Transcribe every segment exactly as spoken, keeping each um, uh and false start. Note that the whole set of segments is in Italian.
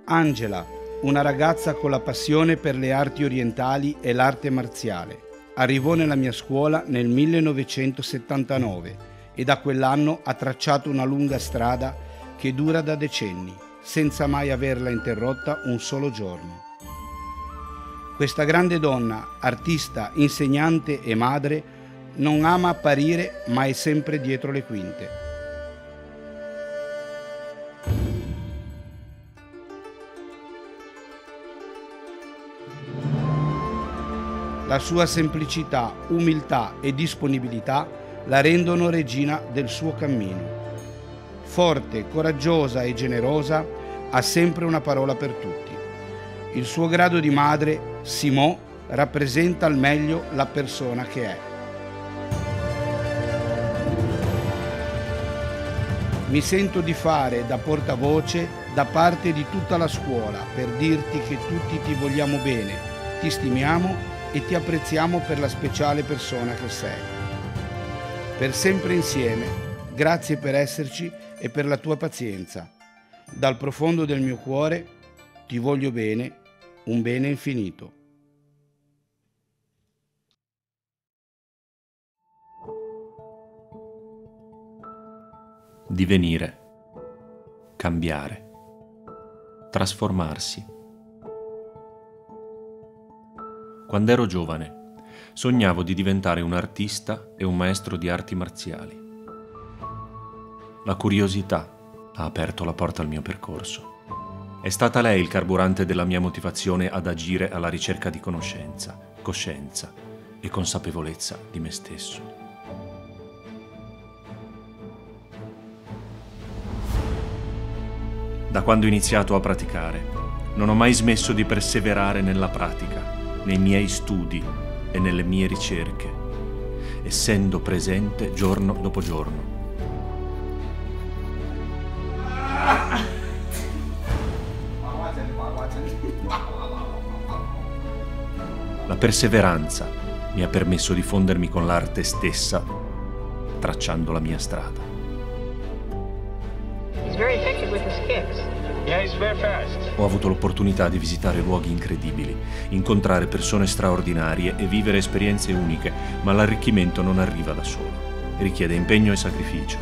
Angela, una ragazza con la passione per le arti orientali e l'arte marziale. Arrivò nella mia scuola nel millenovecentosettantanove e da quell'anno ha tracciato una lunga strada che dura da decenni, senza mai averla interrotta un solo giorno. Questa grande donna, artista, insegnante e madre, non ama apparire, ma è sempre dietro le quinte. La sua semplicità, umiltà e disponibilità la rendono regina del suo cammino. Forte, coraggiosa e generosa, ha sempre una parola per tutti. Il suo grado di madre, Simò, rappresenta al meglio la persona che è. Mi sento di fare da portavoce da parte di tutta la scuola per dirti che tutti ti vogliamo bene, ti stimiamo e ti apprezziamo per la speciale persona che sei. Per sempre insieme, grazie per esserci e per la tua pazienza. Dal profondo del mio cuore ti voglio bene, un bene infinito. Divenire, cambiare, trasformarsi. Quando ero giovane, sognavo di diventare un artista e un maestro di arti marziali. La curiosità ha aperto la porta al mio percorso. È stata lei il carburante della mia motivazione ad agire alla ricerca di conoscenza, coscienza e consapevolezza di me stesso. Da quando ho iniziato a praticare, non ho mai smesso di perseverare nella pratica, nei miei studi e nelle mie ricerche, essendo presente giorno dopo giorno. La perseveranza mi ha permesso di fondermi con l'arte stessa, tracciando la mia strada. Ho avuto l'opportunità di visitare luoghi incredibili, incontrare persone straordinarie e vivere esperienze uniche, ma l'arricchimento non arriva da solo, richiede impegno e sacrificio.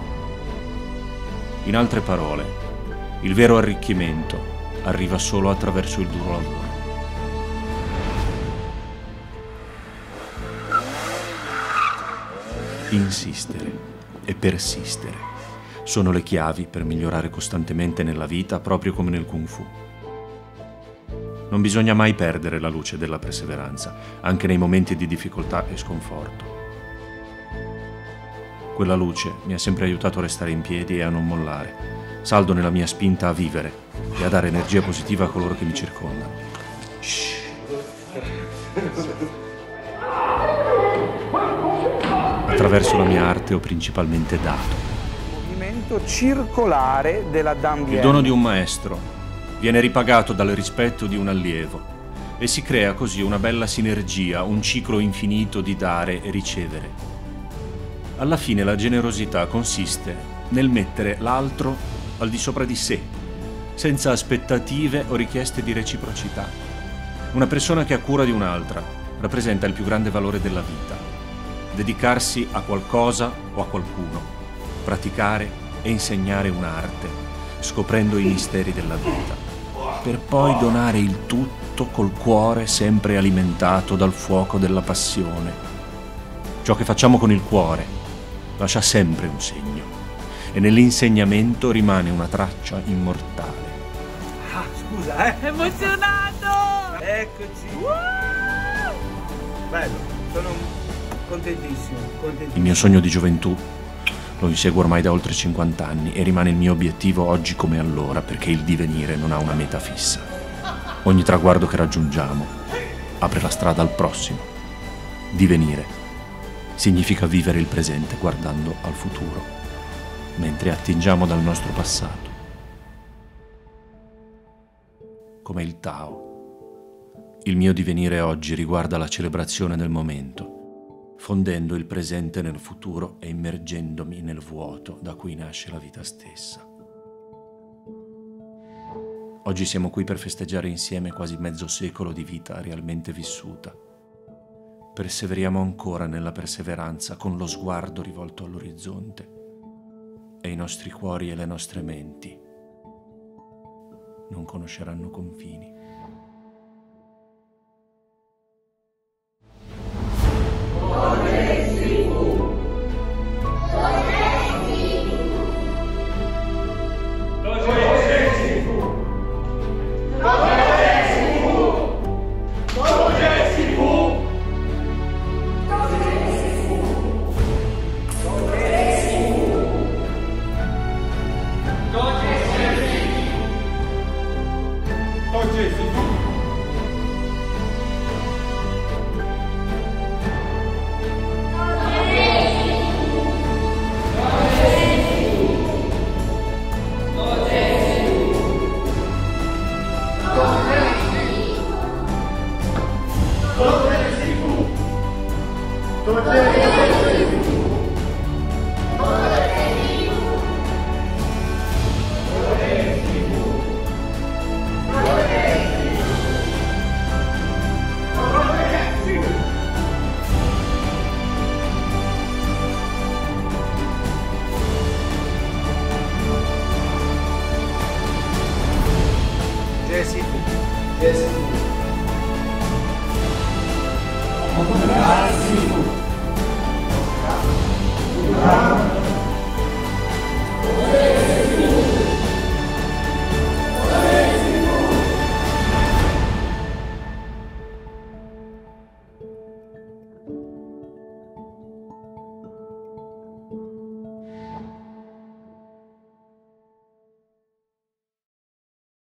In altre parole, il vero arricchimento arriva solo attraverso il duro lavoro. Insistere e persistere sono le chiavi per migliorare costantemente nella vita, proprio come nel Kung Fu. Non bisogna mai perdere la luce della perseveranza, anche nei momenti di difficoltà e sconforto. Quella luce mi ha sempre aiutato a restare in piedi e a non mollare, saldo nella mia spinta a vivere e a dare energia positiva a coloro che mi circondano. Attraverso la mia arte ho principalmente dato. Circolare della Dambier. Il dono di un maestro viene ripagato dal rispetto di un allievo e si crea così una bella sinergia, un ciclo infinito di dare e ricevere. Alla fine la generosità consiste nel mettere l'altro al di sopra di sé, senza aspettative o richieste di reciprocità. Una persona che ha cura di un'altra rappresenta il più grande valore della vita. Dedicarsi a qualcosa o a qualcuno, praticare e insegnare un'arte, scoprendo i misteri della vita, per poi donare il tutto col cuore sempre alimentato dal fuoco della passione. Ciò che facciamo con il cuore lascia sempre un segno e nell'insegnamento rimane una traccia immortale. Ah, scusa, eh? Emozionato! Eccoci! Uh! Bello, sono contentissimo, contentissimo. Il mio sogno di gioventù lo inseguo ormai da oltre cinquanta anni e rimane il mio obiettivo oggi come allora, perché il divenire non ha una meta fissa. Ogni traguardo che raggiungiamo apre la strada al prossimo. Divenire significa vivere il presente guardando al futuro, mentre attingiamo dal nostro passato. Come il Tao, il mio divenire oggi riguarda la celebrazione del momento, fondendo il presente nel futuro e immergendomi nel vuoto da cui nasce la vita stessa. Oggi siamo qui per festeggiare insieme quasi mezzo secolo di vita realmente vissuta. Perseveriamo ancora nella perseveranza con lo sguardo rivolto all'orizzonte e i nostri cuori e le nostre menti non conosceranno confini. Grazie.